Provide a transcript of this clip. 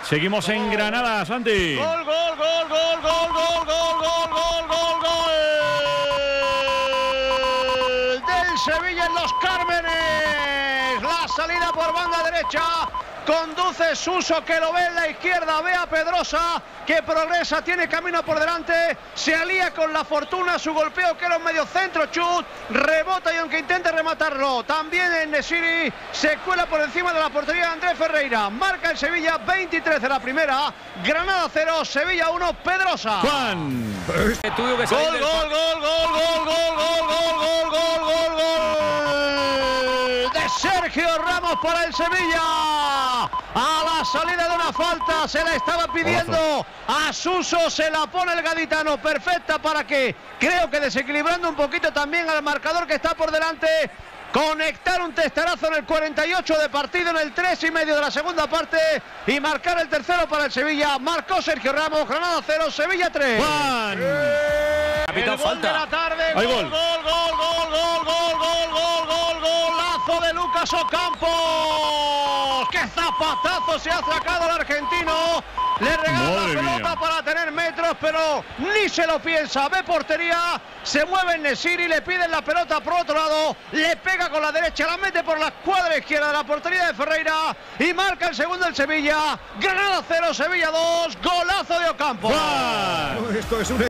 Seguimos en Granada, Santi. Gol, gol, gol, gol, gol, gol, gol, gol, gol, gol, gol. Del Sevilla en Los Cármenes. La salida por banda derecha. Conduce Suso, que lo ve en la izquierda, ve a Pedrosa, que progresa, tiene camino por delante, se alía con la Fortuna, su golpeo que era un medio centro, chut, rebota y aunque intente rematarlo, también en Nesiri, se cuela por encima de la portería de Andrés Ferreira, marca el Sevilla, 23 de la primera, Granada 0, Sevilla 1, Pedrosa. Juan. Gol, gol, gol, gol, gol, gol, gol, gol, gol, gol, gol, gol, gol de Sergio Ramos para el Sevilla. A la salida de una falta se la estaba pidiendo a Suso, se la pone el gaditano, perfecta para que, creo que desequilibrando un poquito también al marcador que está por delante, conectar un testarazo en el 48 de partido, en el 3,5 de la segunda parte y marcar el tercero para el Sevilla. Marcó Sergio Ramos, Granada 0, Sevilla 3. Juan. El gol de la tarde, Hay gol, gol. gol, gol, gol, gol, gol, gol, gol, gol, golazo de Lucas Ocampos. ¡Qué zapatazo se ha sacado el argentino! Le regala la pelota para tener metros, pero ni se lo piensa. Ve portería, se mueve en Nesiri, le piden la pelota por otro lado, le pega con la derecha, la mete por la cuadra izquierda de la portería de Ferreira y marca el segundo el Sevilla. Granada 0, Sevilla 2, golazo de Ocampos. Juan. Esto es un